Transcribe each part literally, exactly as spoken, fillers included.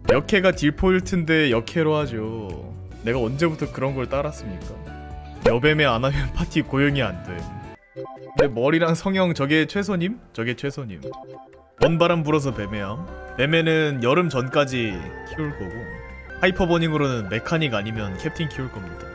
역해가 딜포일트인데 역해로 하죠. 내가 언제부터 그런 걸 따랐습니까? 여뱀에 안 하면 파티 고용이 안 돼. 근데 머리랑 성형 저게 최소님? 저게 최소님. 먼바람 불어서 뱀에함. 뱀에는 여름 전까지 키울 거고 하이퍼버닝으로는 메카닉 아니면 캡틴 키울 겁니다.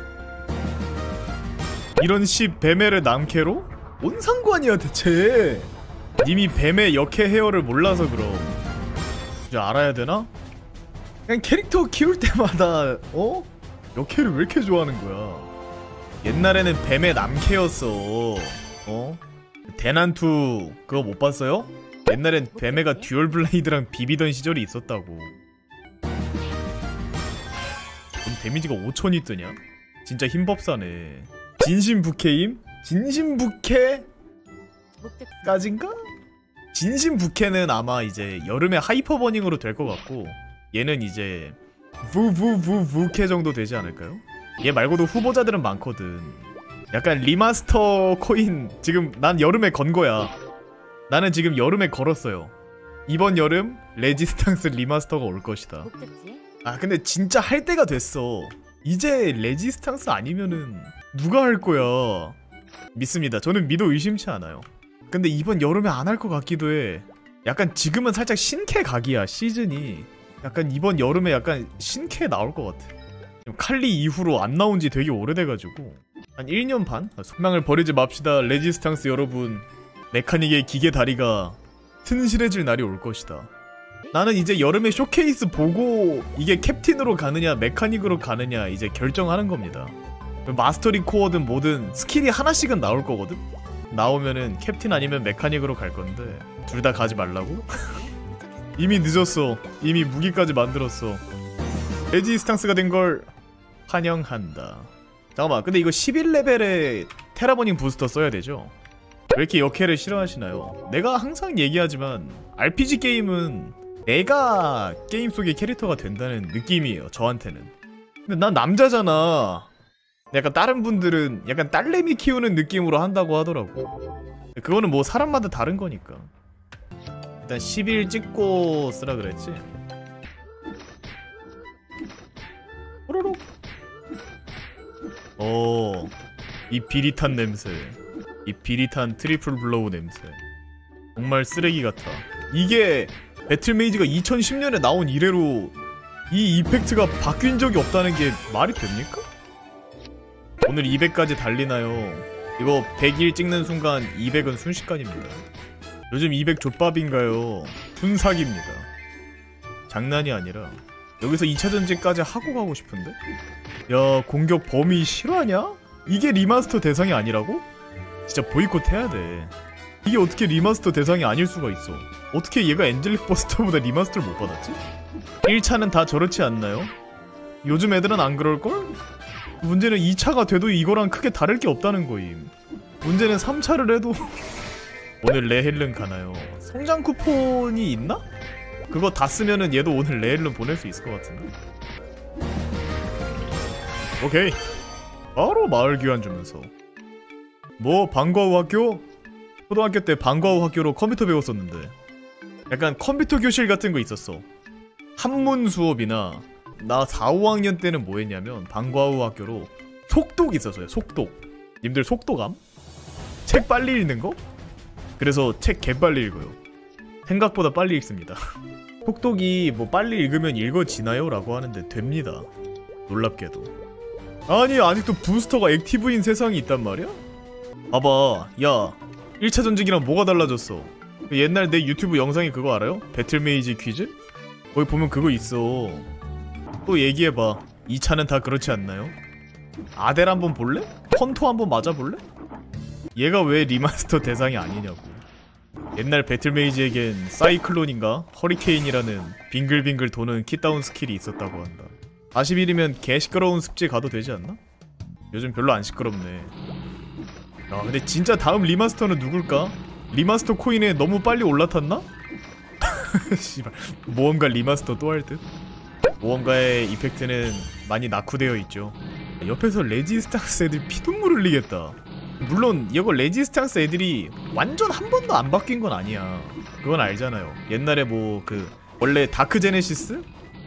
이런 씨 뱀에를 남캐로? 뭔 상관이야 대체. 님이 뱀의 역해 헤어를 몰라서 그럼. 이제 알아야 되나? 그냥 캐릭터 키울 때마다 어? 역해를 왜 이렇게 좋아하는 거야. 옛날에는 뱀의 남캐였어. 어? 대난투 그거 못 봤어요? 옛날엔 뱀애가 듀얼 블레이드랑 비비던 시절이 있었다고. 그럼 데미지가 오천이 뜨냐? 진짜 힘법사네. 진심부캐임? 진심부캐까진가? 진심부캐는 아마 이제 여름에 하이퍼버닝으로 될 것 같고 얘는 이제 부부부부캐 정도 되지 않을까요? 얘 말고도 후보자들은 많거든. 약간 리마스터 코인 지금 난 여름에 건 거야. 나는 지금 여름에 걸었어요. 이번 여름 레지스탕스 리마스터가 올 것이다. 아 근데 진짜 할 때가 됐어. 이제 레지스탕스 아니면은 누가 할 거야. 믿습니다. 저는 믿어 의심치 않아요. 근데 이번 여름에 안 할 것 같기도 해. 약간 지금은 살짝 신캐 각이야 시즌이. 약간 이번 여름에 약간 신캐 나올 것 같아. 칼리 이후로 안 나온 지 되게 오래돼가지고 한 일 년 반? 속망을 버리지 맙시다 레지스탕스 여러분. 메카닉의 기계 다리가 튼실해질 날이 올 것이다. 나는 이제 여름에 쇼케이스 보고 이게 캡틴으로 가느냐 메카닉으로 가느냐 이제 결정하는 겁니다. 마스터리 코어든 뭐든 스킬이 하나씩은 나올 거거든? 나오면은 캡틴 아니면 메카닉으로 갈 건데 둘 다 가지 말라고? 이미 늦었어. 이미 무기까지 만들었어. 레지스탕스가 된 걸 환영한다. 잠깐만 근데 이거 십일 레벨에 테라버닝 부스터 써야 되죠? 왜 이렇게 역해를 싫어하시나요? 내가 항상 얘기하지만 알피지 게임은 내가 게임 속의 캐릭터가 된다는 느낌이에요 저한테는. 근데 난 남자잖아. 약간 다른 분들은 약간 딸내미 키우는 느낌으로 한다고 하더라고. 그거는 뭐 사람마다 다른 거니까. 일단 십일 찍고 쓰라 그랬지? 호로록. 오, 이 비릿한 냄새. 이 비릿한 트리플 블로우 냄새. 정말 쓰레기 같아. 이게 배틀메이지가 이천십 년에 나온 이래로 이 이펙트가 바뀐 적이 없다는 게 말이 됩니까? 오늘 이백까지 달리나요? 이거 백일 찍는 순간 이백은 순식간입니다. 요즘 이백 족밥인가요? 순삭입니다. 장난이 아니라 여기서 이 차 전지까지 하고 가고 싶은데? 야 공격 범위 실화냐? 이게 리마스터 대상이 아니라고? 진짜 보이콧 해야 돼. 이게 어떻게 리마스터 대상이 아닐 수가 있어. 어떻게 얘가 엔젤릭 버스터보다 리마스터를 못 받았지? 일 차는 다 저렇지 않나요? 요즘 애들은 안 그럴걸? 문제는 이 차가 돼도 이거랑 크게 다를 게 없다는 거임. 문제는 삼 차를 해도 오늘 레헬른 가나요? 성장 쿠폰이 있나? 그거 다 쓰면은 얘도 오늘 레헬른 보낼 수 있을 것 같은데? 오케이 바로 마을 귀환 주면서 뭐 방과후 학교? 초등학교 때 방과후 학교로 컴퓨터 배웠었는데 약간 컴퓨터 교실 같은 거 있었어. 한문 수업이나 나 사, 오 학년 때는 뭐 했냐면 방과후 학교로 속독 있었어요. 속독. 님들 속독함? 책 빨리 읽는 거? 그래서 책 개빨리 읽어요. 생각보다 빨리 읽습니다. 속독이 뭐 빨리 읽으면 읽어지나요? 라고 하는데 됩니다. 놀랍게도. 아니 아직도 부스터가 액티브인 세상이 있단 말이야? 봐봐 야 일 차 전직이랑 뭐가 달라졌어? 옛날 내 유튜브 영상에 그거 알아요? 배틀메이지 퀴즈? 거기 보면 그거 있어. 또 얘기해봐. 이 차는 다 그렇지 않나요? 아델 한번 볼래? 펀토 한번 맞아볼래? 얘가 왜 리마스터 대상이 아니냐고. 옛날 배틀메이지에겐 사이클론인가? 허리케인이라는 빙글빙글 도는 킷다운 스킬이 있었다고 한다. 사십일이면 개 시끄러운 습지 가도 되지 않나? 요즘 별로 안 시끄럽네. 야 근데 진짜 다음 리마스터는 누굴까? 리마스터 코인에 너무 빨리 올라탔나? 씨발 모험가 리마스터 또 할 듯? 모험가의 이펙트는 많이 낙후되어 있죠. 옆에서 레지스탕스 애들 피눈물 흘리겠다. 물론 이거 레지스탕스 애들이 완전 한 번도 안 바뀐 건 아니야. 그건 알잖아요. 옛날에 뭐 그 원래 다크 제네시스?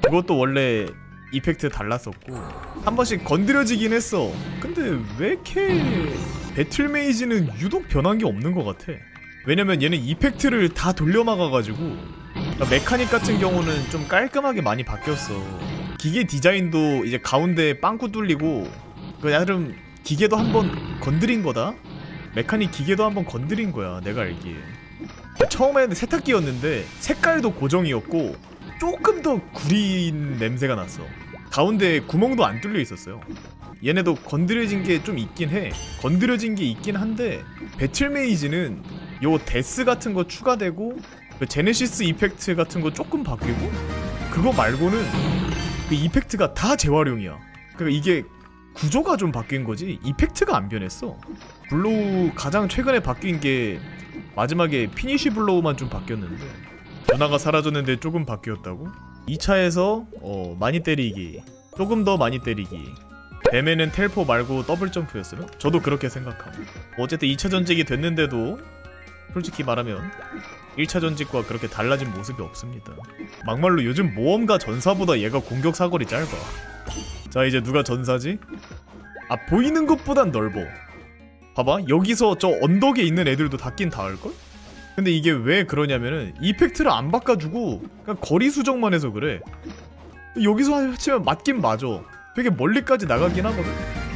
그것도 원래 이펙트 달랐었고 한 번씩 건드려지긴 했어. 근데 왜 이렇게 배틀 메이지는 유독 변한 게 없는 것 같아. 왜냐면 얘는 이펙트를 다 돌려막아가지고 그러니까 메카닉 같은 경우는 좀 깔끔하게 많이 바뀌었어. 기계 디자인도 이제 가운데 빵꾸 뚫리고 그 나름 기계도 한번 건드린 거다? 메카닉 기계도 한번 건드린 거야 내가 알기에. 처음에는 세탁기였는데 색깔도 고정이었고 조금 더 구린 냄새가 났어. 가운데 구멍도 안 뚫려 있었어요. 얘네도 건드려진 게 좀 있긴 해. 건드려진 게 있긴 한데 배틀 메이지는 요 데스 같은 거 추가되고 그 제네시스 이펙트 같은 거 조금 바뀌고 그거 말고는 그 이펙트가 다 재활용이야. 그러니까 이게 구조가 좀 바뀐 거지 이펙트가 안 변했어. 블로우 가장 최근에 바뀐 게 마지막에 피니쉬 블로우만 좀 바뀌었는데 변화가 사라졌는데 조금 바뀌었다고? 이 차에서 어 많이 때리기, 조금 더 많이 때리기. 뱀에는 텔포 말고 더블 점프였으면? 저도 그렇게 생각함. 어쨌든 이 차 전직이 됐는데도 솔직히 말하면 일 차 전직과 그렇게 달라진 모습이 없습니다. 막말로 요즘 모험가 전사보다 얘가 공격 사거리 짧아. 자 이제 누가 전사지? 아 보이는 것보단 넓어. 봐봐 여기서 저 언덕에 있는 애들도 닿긴 닿을걸? 근데 이게 왜 그러냐면은 이펙트를 안 바꿔주고 그냥 거리 수정만 해서 그래. 여기서 치면 맞긴 맞아. 되게 멀리까지 나가긴 하거든?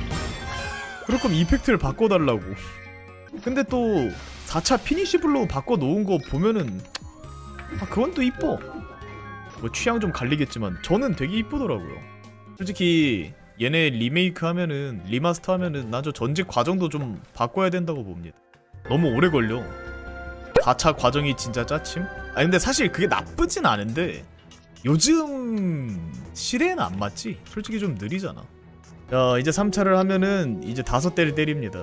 그럴 거면 이펙트를 바꿔달라고. 근데 또 사 차 피니쉬 블로우 바꿔놓은 거 보면은 아 그건 또 이뻐. 뭐 취향 좀 갈리겠지만 저는 되게 이쁘더라고요. 솔직히 얘네 리메이크 하면은 리마스터 하면은 난 저 전직 과정도 좀 바꿔야 된다고 봅니다. 너무 오래 걸려. 사 차 과정이 진짜 짜침? 아니 근데 사실 그게 나쁘진 않은데 요즘 시대에는 안 맞지? 솔직히 좀 느리잖아. 자 이제 삼 차를 하면은 이제 다섯 대를 때립니다.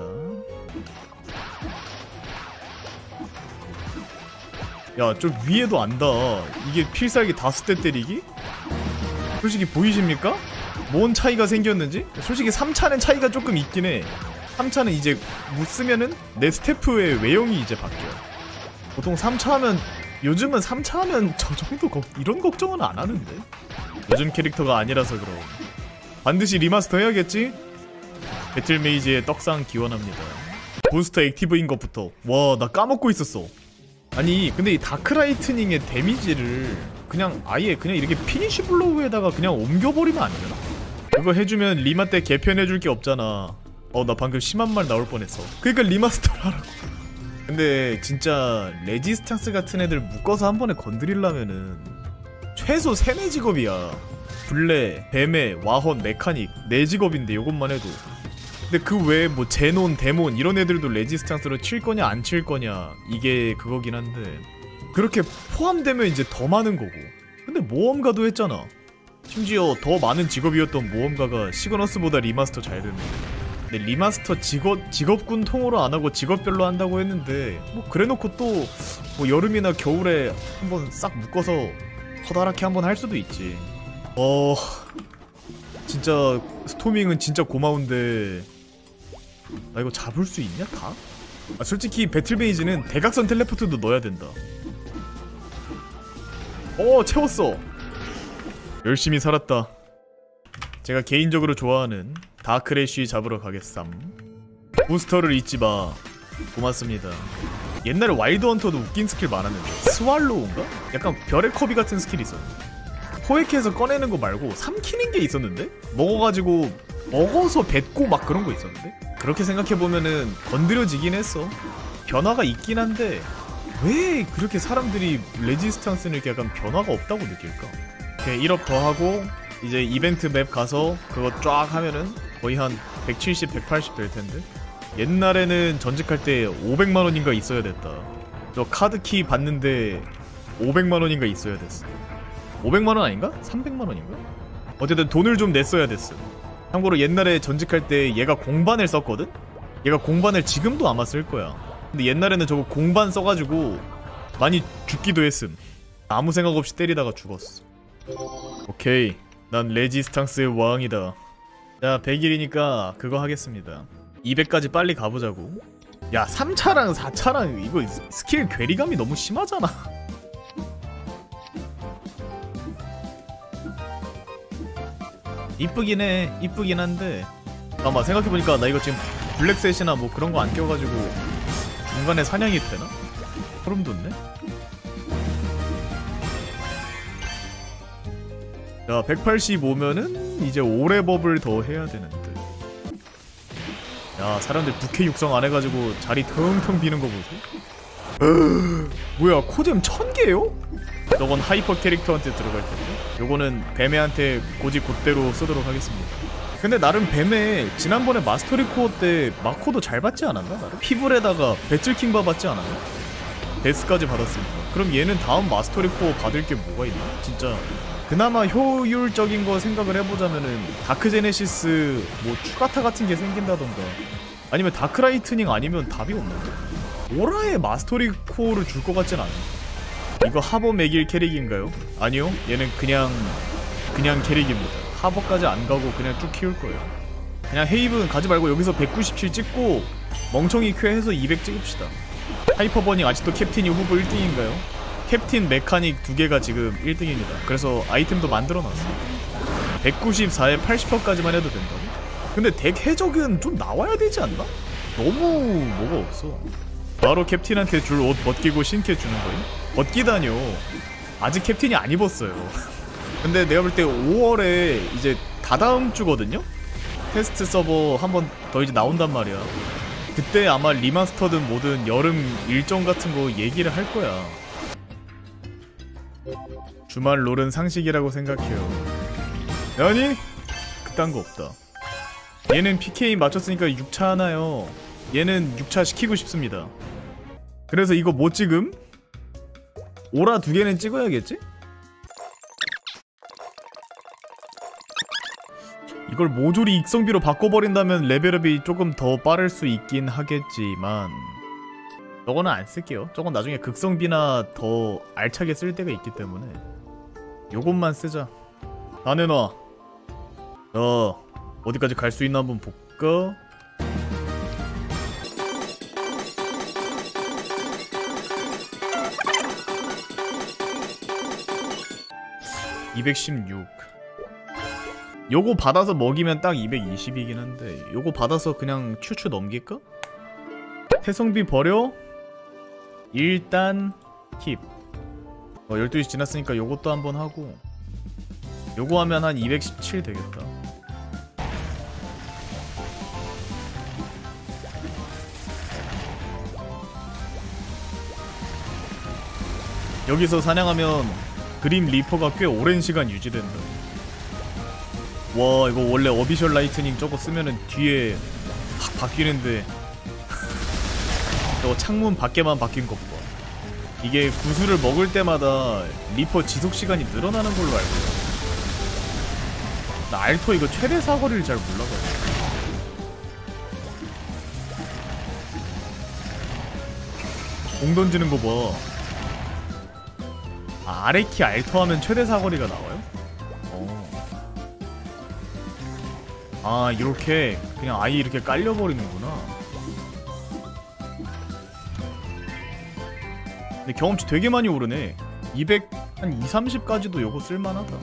야 좀 위에도 안다. 이게 필살기 다섯 대 때리기? 솔직히 보이십니까? 뭔 차이가 생겼는지? 솔직히 삼 차는 차이가 조금 있긴 해. 삼 차는 이제 못 쓰면은 내 스태프의 외형이 이제 바뀌어. 보통 삼 차 하면 요즘은 삼 차 하면 저 정도 걱, 이런 걱정은 안 하는데. 요즘 캐릭터가 아니라서 그럼. 반드시 리마스터 해야겠지? 배틀 메이지의 떡상 기원합니다. 부스터 액티브인 것부터. 와, 나 까먹고 있었어. 아니, 근데 이 다크라이트닝의 데미지를 그냥 아예 그냥 이렇게 피니쉬 블로우에다가 그냥 옮겨버리면 안 되나? 그거 해주면 리마 때 개편해줄 게 없잖아. 어, 나 방금 심한 말 나올 뻔했어. 그니까 리마스터를 하라고. 근데 진짜 레지스탕스 같은 애들 묶어서 한 번에 건드리려면은 최소 세네 직업이야. 블레, 뱀의, 와헌, 메카닉 네 직업인데 요것만 해도. 근데 그 외에 뭐 제논, 데몬 이런 애들도 레지스탕스로 칠 거냐 안 칠 거냐 이게 그거긴 한데 그렇게 포함되면 이제 더 많은 거고. 근데 모험가도 했잖아. 심지어 더 많은 직업이었던 모험가가 시그너스보다 리마스터 잘 됐는데. 근데 리마스터 직업, 직업군 통으로 안하고 직업별로 한다고 했는데 뭐 그래놓고 또 뭐 여름이나 겨울에 한번 싹 묶어서 커다랗게 한번 할 수도 있지. 어... 진짜 스토밍은 진짜 고마운데 나 이거 잡을 수 있냐 다? 아 솔직히 배틀베이지는 대각선 텔레포트도 넣어야 된다. 어 채웠어. 열심히 살았다. 제가 개인적으로 좋아하는 다크래쉬 잡으러 가겠삼. 부스터를 잊지마. 고맙습니다. 옛날에 와일드 헌터도 웃긴 스킬 많았는데 스왈로우인가? 약간 별의 커비 같은 스킬이 있었는데 포획해서 꺼내는 거 말고 삼키는 게 있었는데? 먹어가지고 먹어서 뱉고 막 그런 거 있었는데? 그렇게 생각해보면은 건드려지긴 했어. 변화가 있긴 한데 왜 그렇게 사람들이 레지스탕스는 이렇게 약간 변화가 없다고 느낄까? 오케이 일 업 더 하고 이제 이벤트 맵 가서 그거 쫙 하면은 거의 한 백칠십, 백팔십 될 텐데. 옛날에는 전직할 때 오백만 원인가 있어야 됐다. 저 카드키 받는데 오백만 원인가 있어야 됐어. 오백만 원 아닌가? 삼백만 원인가? 어쨌든 돈을 좀 냈어야 됐어. 참고로 옛날에 전직할 때 얘가 공반을 썼거든? 얘가 공반을 지금도 아마 쓸 거야. 근데 옛날에는 저거 공반 써가지고 많이 죽기도 했음. 아무 생각 없이 때리다가 죽었어. 오케이 난 레지스탕스의 왕이다. 자 백 일이니까 그거 하겠습니다. 이백까지 빨리 가보자고. 야 삼 차랑 사 차랑 이거 스킬 괴리감이 너무 심하잖아. 이쁘긴 해. 이쁘긴 한데 아마 생각해보니까 나 이거 지금 블랙셋이나 뭐 그런 거 안 껴가지고 중간에 사냥이 되나? 소름 돋네. 자, 백팔십오면은 이제 오레버블 더 해야 되는데. 야, 사람들 부캐 육성 안 해가지고 자리 텅텅 비는 거 보소. 뭐야, 코뎀 천 개요? 저건 하이퍼 캐릭터한테 들어갈 텐데. 요거는 뱀애한테 고지 곧대로 쓰도록 하겠습니다. 근데 나름 뱀애 지난번에 마스터리 코어 때 마코도 잘 받지 않았나? 나름? 피블에다가 배틀킹바 받지 않았나? 데스까지 받았으니까. 그럼 얘는 다음 마스터리 코어 받을 게 뭐가 있나? 진짜 그나마 효율적인 거 생각을 해보자면은 다크 제네시스 뭐 추가타 같은 게 생긴다던가 아니면 다크 라이트닝 아니면 답이 없는데? 오라의 마스터리 코어를 줄 것 같진 않아. 이거 하버 매길 캐릭인가요? 아니요, 얘는 그냥 그냥 캐릭입니다. 하버까지 안 가고 그냥 쭉 키울 거예요. 그냥 헤이븐 가지 말고 여기서 백구십칠 찍고 멍청이 퀘해서 이백 찍읍시다. 하이퍼버닝 아직도 캡틴이 후보 일 등인가요? 캡틴 메카닉 두 개가 지금 일 등입니다. 그래서 아이템도 만들어놨어요. 백구십사에 팔십 퍼까지만 해도 된다고? 근데 덱 해적은 좀 나와야 되지 않나? 너무 뭐가 없어. 바로 캡틴한테 줄 옷 벗기고 신캐 주는 거임? 벗기다뇨. 아직 캡틴이 안 입었어요. 근데 내가 볼 때 오월에 이제 다다음 주거든요? 테스트 서버 한 번 더 이제 나온단 말이야. 그때 아마 리마스터든 뭐든 여름 일정 같은 거 얘기를 할 거야. 주말 롤은 상식이라고 생각해요. 아니? 그딴 거 없다. 얘는 피케이 맞췄으니까 육 차 하나요. 얘는 육 차 시키고 싶습니다. 그래서 이거 뭐 찍음? 오라 두 개는 찍어야겠지? 이걸 모조리 익성비로 바꿔버린다면 레벨업이 조금 더 빠를 수 있긴 하겠지만 저거는 안 쓸게요. 저건 나중에 극성비나 더 알차게 쓸 때가 있기 때문에 요것만 쓰자. 다 내놔. 어, 어디까지 갈 수 있나 한번 볼까? 이백십육. 요거 받아서 먹이면 딱 이백이십이긴 한데 요거 받아서 그냥 추추 넘길까? 태성비 버려? 일단 킵. 어, 열두 시 지났으니까 요것도 한번 하고 요거 하면 한 이백십칠 되겠다. 여기서 사냥하면 그림 리퍼가 꽤 오랜 시간 유지된다. 와, 이거 원래 어비셜 라이트닝 저거 쓰면은 뒤에 확 바뀌는데 저거 창문 밖에만 바뀐 것 봐. 이게 구슬을 먹을 때마다 리퍼 지속시간이 늘어나는 걸로 알고 있어. 나 알토 이거 최대 사거리를 잘 몰라가지고. 공 던지는 거 봐. 아, 아래키 알토 하면 최대 사거리가 나와요? 어. 아, 이렇게 그냥 아예 이렇게 깔려버리는구나. 근데 경험치 되게 많이 오르네. 이백, 한 이백, 삼십까지도 요거 쓸만하다.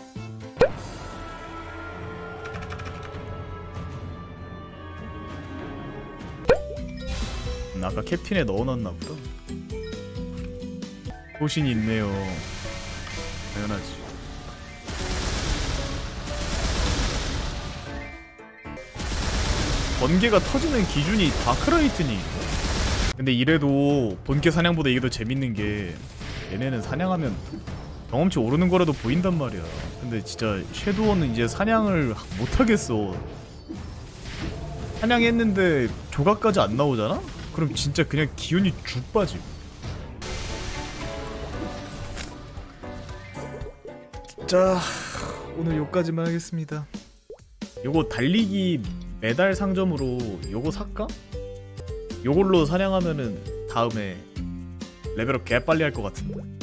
음, 아까 캡틴에 넣어놨나보다. 호신이 있네요. 당연하지. 번개가 터지는 기준이 다크라이트닝. 근데 이래도 본캐 사냥보다 이게 더 재밌는게 얘네는 사냥하면 경험치 오르는 거라도 보인단 말이야. 근데 진짜 섀도우는 이제 사냥을 못하겠어. 사냥했는데 조각까지 안 나오잖아? 그럼 진짜 그냥 기운이 죽 빠짐. 자, 오늘 요까지만 하겠습니다. 요거 달리기 메달 상점으로 요거 살까? 요걸로 사냥하면은 다음에 레벨업 개 빨리 할 것 같은데.